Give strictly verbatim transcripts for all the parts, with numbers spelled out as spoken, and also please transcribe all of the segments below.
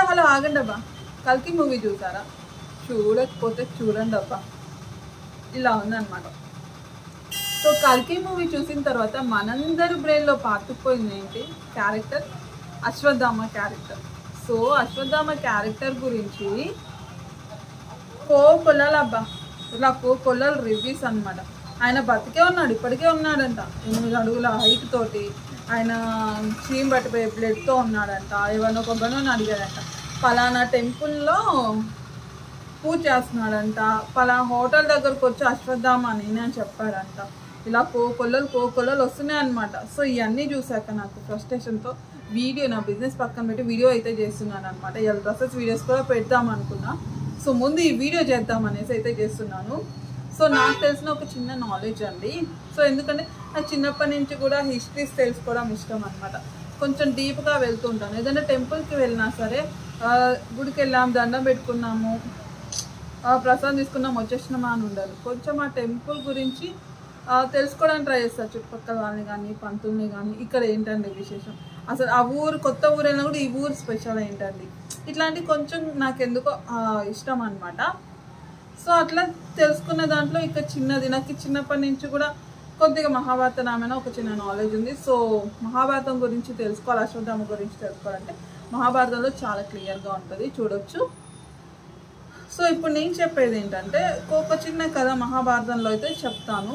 Hello ఆగండి అబ్బా, కల్కి మూవీ చూసారా? చూడకపోతే చూడండి అబ్బా, ఇలా ఉందన్నమాట. సో కల్కి మూవీ చూసిన తర్వాత మనందరి బ్రెయిన్లో పాతుకుపోయింది ఏంటి? Character Ashwatthama character. So Ashwatthama character గురించి కో కొల్లలబ్బా, ఇలా కో కొల్లలు రివ్యూస్ అనమాట. ఆయన బతికే ఉన్నాడు, ఇప్పటికే ఉన్నాడంట. ఎనిమిది అడుగుల హైట్ తోటి ఆయన చీమ్ పట్టిపోయే బ్లడ్తో ఉన్నాడంట. ఎవరినో కొబ్బరిని అడిగాడంట, పలానా టెంపుల్లో పూజ చేస్తున్నాడంట, పలానా హోటల్ దగ్గరకు వచ్చి అశ్వత్థామ అని నేను చెప్పాడంట. ఇలా కో కొల్లలు కో కొల్లలు వస్తున్నాయి అనమాట. సో ఇవన్నీ చూసాక నాకు ఫ్రస్ట్రేషన్తో వీడియో, నా బిజినెస్ పక్కన పెట్టి వీడియో అయితే చేస్తున్నాను అనమాట. ఇలా డ్రెస్సెస్ వీడియోస్ కూడా పెడదాం అనుకున్నా. సో ముందు ఈ వీడియో చేద్దాం అనేసి అయితే చేస్తున్నాను. సో నాకు తెలిసిన ఒక చిన్న నాలెడ్జ్ అండి. సో ఎందుకంటే నాకు చిన్నప్పటి నుంచి కూడా హిస్టరీస్ తెలుసుకోవడం ఇష్టం అనమాట. కొంచెం డీప్గా వెళ్తుంటాను. ఏదైనా టెంపుల్కి వెళ్ళినా సరే, గుడికి వెళ్ళాము, దండం పెట్టుకున్నాము, ప్రసాదం తీసుకున్నాము, వచ్చేసినామా అని ఉండదు. కొంచెం ఆ టెంపుల్ గురించి తెలుసుకోవడానికి ట్రై చేస్తారు, చుట్టుపక్కల వాళ్ళని కానీ పంతుల్ని కానీ. ఇక్కడ ఏంటండి విశేషం, అసలు ఆ ఊరు కొత్త ఊరు అయినా కూడా ఈ ఊరు స్పెషల్ ఏంటండి, ఇట్లాంటి కొంచెం నాకు ఎందుకో ఇష్టం అనమాట. సో అట్లా తెలుసుకున్న దాంట్లో ఇక చిన్నది, నాకు చిన్నప్పటి నుంచి కూడా కొద్దిగా మహాభారత రామాయణ ఒక చిన్న నాలెడ్జ్ ఉంది. సో మహాభారతం గురించి తెలుసుకోవాలి, అశ్వత్థామ గురించి తెలుసుకోవాలంటే మహాభారతంలో చాలా క్లియర్గా ఉంటుంది, చూడొచ్చు. సో ఇప్పుడు నేను చెప్పేది ఏంటంటే ఒక చిన్న కథ మహాభారతంలో అయితే చెప్తాను.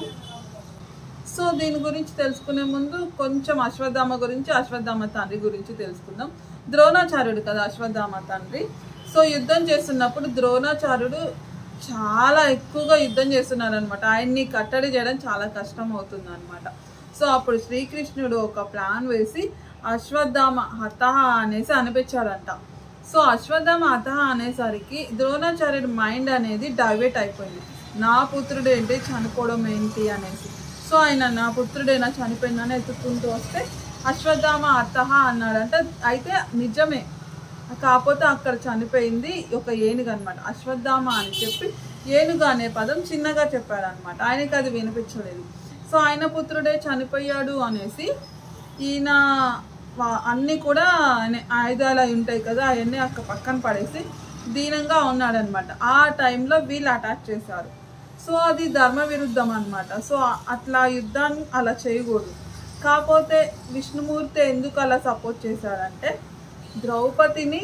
సో దీని గురించి తెలుసుకునే ముందు కొంచెం అశ్వత్థామ గురించి, అశ్వత్థామ తండ్రి గురించి తెలుసుకుందాం. ద్రోణాచార్యుడు కదా అశ్వత్థామ తండ్రి. సో యుద్ధం చేస్తున్నప్పుడు ద్రోణాచార్యుడు చాలా ఎక్కువగా యుద్ధం చేస్తున్నారు అనమాట. ఆయన్ని కట్టడి చేయడం చాలా కష్టం అవుతుంది అనమాట. సో అప్పుడు శ్రీకృష్ణుడు ఒక ప్లాన్ వేసి అశ్వత్థామ హతః అనేసి అనిపించాడంట. సో అశ్వత్థామ హతః అనేసరికి ద్రోణాచార్యుడి మైండ్ అనేది డైవర్ట్ అయిపోయింది. నా పుత్రుడు ఏంటి చనిపోవడం ఏంటి అనేసి. సో ఆయన నా పుత్రుడేనా చనిపోయిందని ఎత్తుకుంటూ వస్తే అశ్వత్థామ హతః అన్నాడంట. అయితే నిజమే, కాకపోతే అక్కడ చనిపోయింది ఒక ఏనుగు అనమాట. అశ్వత్థామ అని చెప్పి ఏనుగు అనే పదం చిన్నగా చెప్పాడనమాట. ఆయనకి అది వినిపించలేదు. సో ఆయన పుత్రుడే చనిపోయాడు అనేసి ఈయన అన్నీ కూడా ఆయుధాలు అవి ఉంటాయి కదా, అవన్నీ అక్కడ పక్కన పడేసి దీనంగా ఉన్నాడనమాట. ఆ టైంలో వీళ్ళు అటాక్ చేశారు. సో అది ధర్మ విరుద్ధం అనమాట. సో అట్లా యుద్ధాన్ని అలా చేయకూడదు. కాకపోతే విష్ణుమూర్తి ఎందుకు అలా సపోర్ట్ చేశాడంటే, ద్రౌపదిని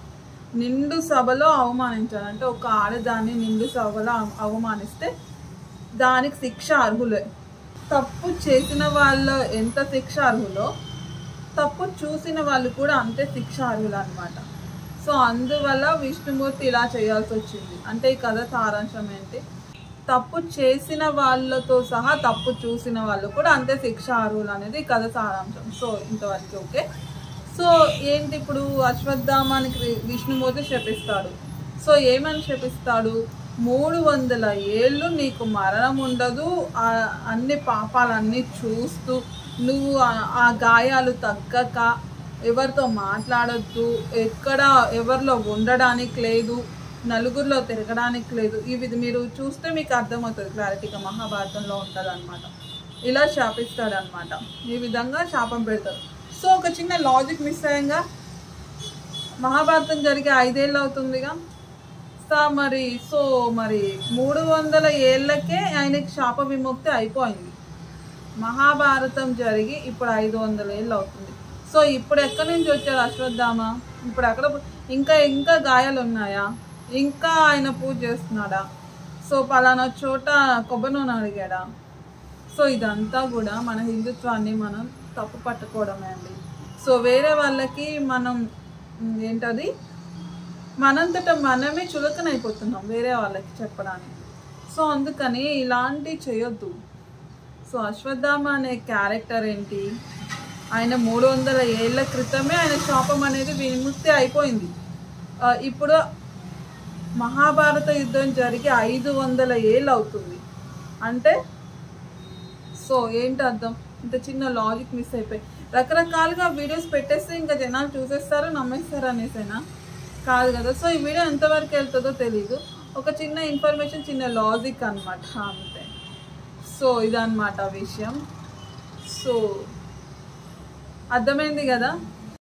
నిండు సభలో అవమానించాడు. అంటే ఒక ఆడదాన్ని నిండు సభలో అవమానిస్తే దానికి శిక్ష అర్హులే. తప్పు చేసిన వాళ్ళు ఎంత శిక్ష అర్హులో, తప్పు చూసిన వాళ్ళు కూడా అంతే శిక్ష అర్హులు అనమాట. సో అందువల్ల విష్ణుమూర్తి ఇలా చేయాల్సి వచ్చింది. అంటే ఈ కథ సారాంశం ఏంటి, తప్పు చేసిన వాళ్ళతో సహా తప్పు చూసిన వాళ్ళు కూడా అంతే శిక్ష అర్హులు అనేది కథ సారాంశం. సో ఇంతవరకు ఓకే. సో ఏంటి, ఇప్పుడు అశ్వత్థామానికి విష్ణుమూర్తి శపిస్తాడు. సో ఏమని శపిస్తాడు, మూడు వందల ఏళ్ళు నీకు మరణం ఉండదు, అన్ని పాపాలన్నీ చూస్తూ నువ్వు ఆ గాయాలు తగ్గక ఎవరితో మాట్లాడద్దు, ఎక్కడ ఎవరిలో ఉండడానికి లేదు, నలుగురిలో తిరగడానికి లేదు. ఇవి మీరు చూస్తే మీకు అర్థమవుతుంది క్లారిటీగా, మహాభారతంలో ఉంటుంది అనమాట. ఇలా శాపిస్తాడు అనమాట. ఈ విధంగా శాపం పెడతారు. సో ఒక చిన్న లాజిక్ మిస్ అయ్యంగా, మహాభారతం జరిగే ఐదేళ్ళు అవుతుందిగా. సో మరి సో మరి మూడు వందల ఏళ్ళకే ఆయనకి శాప విముక్తి అయిపోయింది. మహాభారతం జరిగి ఇప్పుడు ఐదు వందల ఏళ్ళు అవుతుంది. సో ఇప్పుడు ఎక్కడి నుంచి వచ్చారు అశ్వత్థామ? ఇప్పుడు అక్కడ ఇంకా ఇంకా గాయాలు ఉన్నాయా? ఇంకా ఆయన పూజ చేస్తున్నాడా? సో పలానా చోట కొబ్బరి నూనె అడిగాడా? సో ఇదంతా కూడా మన హిందుత్వాన్ని మనం తప్పు పట్టుకోవడమే అండి. సో వేరే వాళ్ళకి మనం ఏంటది, మనంతట మనమే చులకనైపోతున్నాం వేరే వాళ్ళకి చెప్పడానికి. సో అందుకని ఇలాంటివి చేయొద్దు. సో అశ్వత్థామ అనే క్యారెక్టర్ ఏంటి, ఆయన మూడు వందల ఏళ్ళ క్రితమే ఆయన శాపం అనేది విముక్తి అయిపోయింది. ఇప్పుడు మహాభారత యుద్ధం జరిగి ఐదు వందల ఏళ్ళు అవుతుంది అంటే సో ఏంటి అర్థం? ఇంత చిన్న లాజిక్ మిస్ అయిపోయి రకరకాలుగా వీడియోస్ పెట్టేస్తే ఇంకా జనాలు చూసేస్తారు, నమ్మేస్తారు అనేసైనా కాదు కదా. సో ఈ వీడియో ఎంతవరకు వెళ్తుందో తెలీదు. ఒక చిన్న ఇన్ఫర్మేషన్, చిన్న లాజిక్ అనమాట అంతే. సో ఇదన్నమాట విషయం. సో అర్థమైంది కదా.